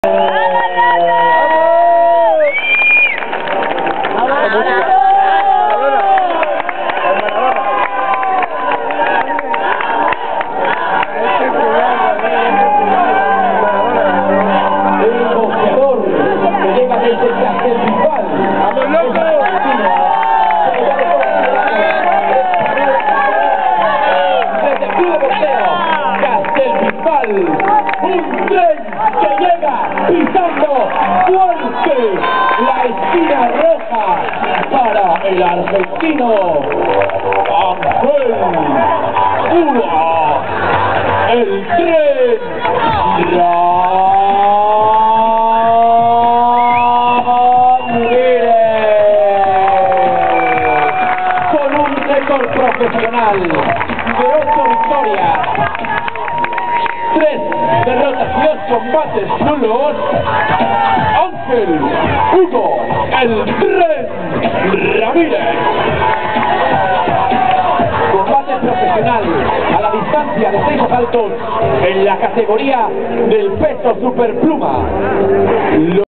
Un tren que llega pisando fuerte la esquina roja para el argentino Ángel Urra. El tren Ramírez, con un récord profesional de 8 victorias, 3 derrotas y 2 combates nulos, Ángel Hugo el Tren Ramírez. Combate profesional a la distancia de 6 asaltos en la categoría del peso superpluma.